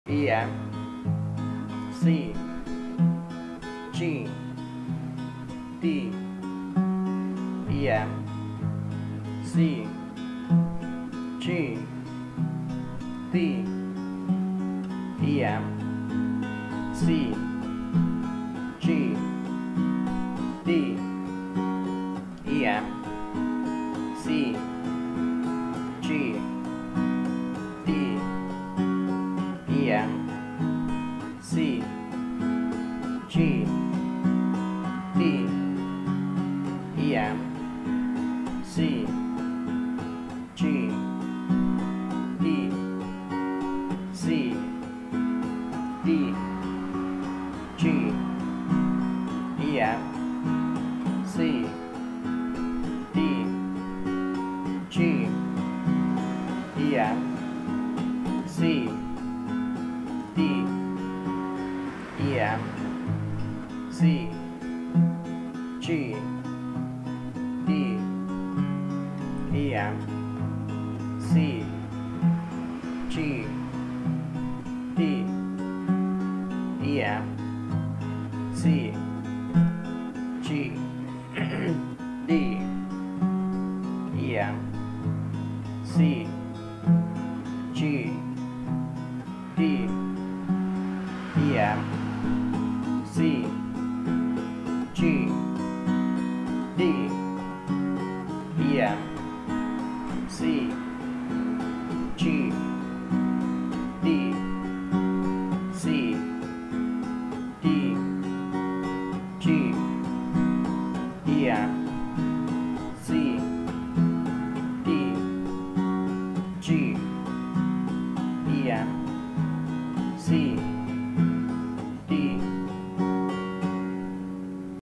E F C G D E F C G D E F C G D E F C G D E F C G D E F C G D C D G E F C D G E F C D E F C G D E F C G D E F C G D E F C G D E F C G D E F C G D C D G E F C D G E F C